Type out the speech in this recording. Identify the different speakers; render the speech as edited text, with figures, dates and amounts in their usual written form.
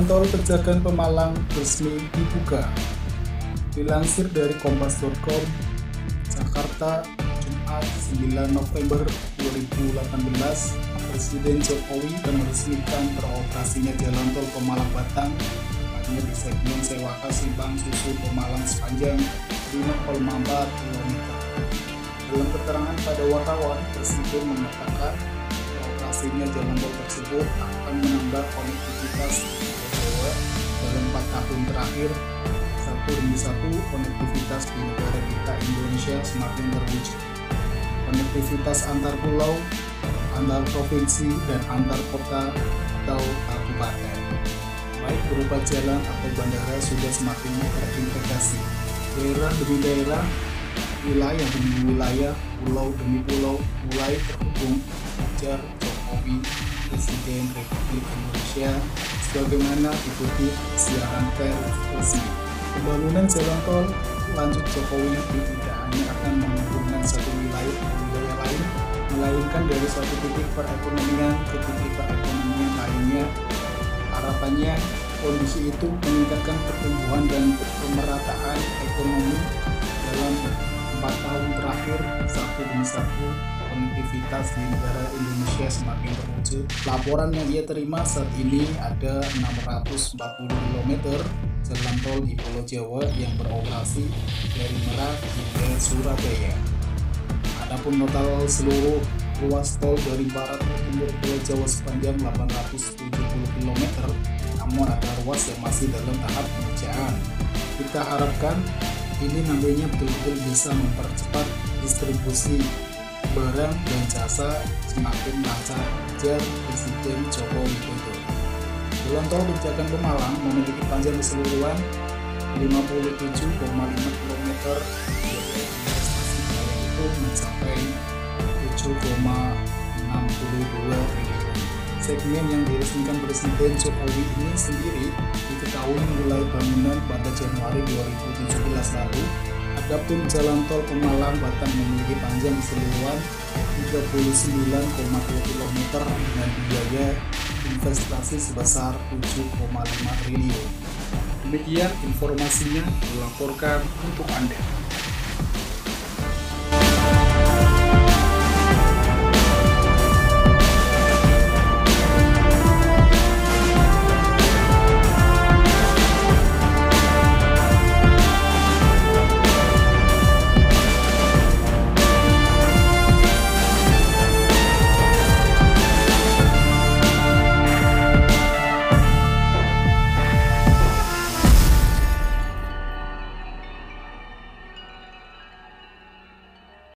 Speaker 1: Tol Pejagan Pemalang resmi dibuka. Dilansir dari kompas.com, Jakarta, Jumat 9 November 2018, Presiden Jokowi meresmikan beroperasinya Jalan Tol Pemalang Batang, tepatnya di segmen Sewaka Simpang Susu Pemalang sepanjang 5,4 km. Dalam keterangan pada wartawan, Presiden mengatakan beroperasinya jalan tol tersebut akan menambah konektivitas Jawa dalam 4 tahun terakhir. Satu demi satu, konektivitas di negara kita Indonesia semakin terwujud. Konektivitas antar pulau, antar provinsi, dan antar kota atau kabupaten, baik berupa jalan atau bandara, sudah semakin terintegrasi. Daerah demi daerah, wilayah demi wilayah, pulau demi pulau mulai terhubung. Ujar Jokowi, Presiden Republik Indonesia, sebagaimana dikutip siaran pers resmi. Pembangunan jalan tol, lanjut Jokowi, tidak hanya akan menghubungkan satu wilayah ke wilayah lain, melainkan dari suatu titik perekonomian ke titik perekonomian lainnya. Harapannya kondisi itu meningkatkan pertumbuhan dan pemerataan ekonomi dalam 4 tahun terakhir. Satu demi satu, konektivitas di negara Indonesia semakin terwujud. Laporan yang ia terima saat ini ada 640 km jalan tol di Pulau Jawa yang beroperasi dari Merak hingga Surabaya. Adapun total seluruh ruas tol dari barat ke timur Pulau Jawa sepanjang 870 km, namun ada ruas yang masih dalam tahap pengerjaan. Kita harapkan ini nantinya betul-betul bisa mempercepat distribusi barang dan jasa semakin lancar, ujar Presiden Joko Widodo. Jalan tol Pejagan Pemalang memiliki panjang keseluruhan 57,5 km, investasi proyek itu mencapai 7,62 triliun. Segmen yang diresmikan Presiden Jokowi ini sendiri diketahui mulai bangunan pada Januari 2017 lalu. Adapun jalan tol Pemalang Batang memiliki panjang keseluruhan 39,2 km dengan biaya investasi sebesar 7,5 triliun. Demikian informasinya dilaporkan untuk Anda.